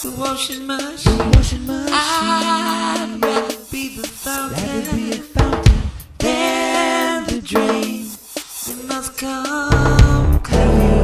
the washing machine. I'd rather be the fountain than the drain. You must come clean.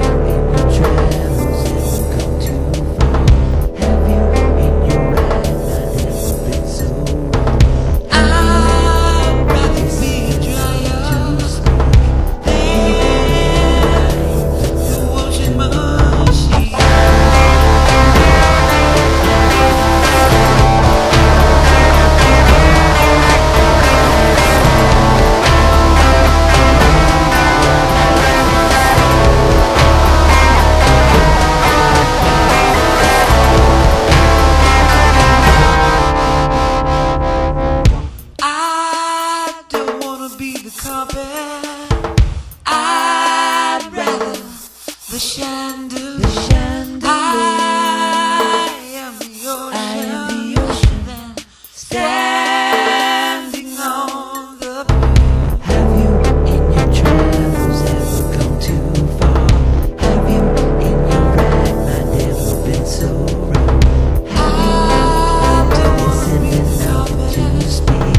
I'd rather the chandelier. I am the ocean than standing on the pool. Have you in your travels ever gone too far? Have you in your right mind ever been so wrong? Have you listened enough to speak?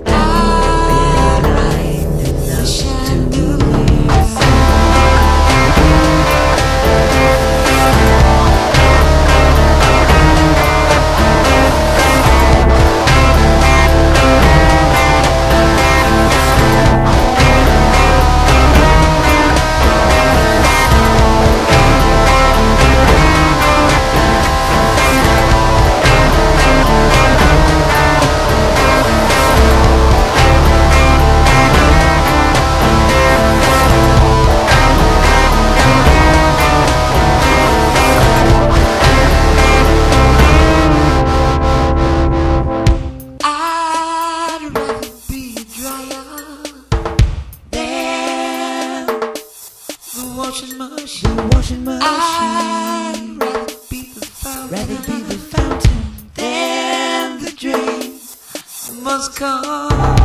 Washing machine. I'd rather be the fountain than the drain. You must come.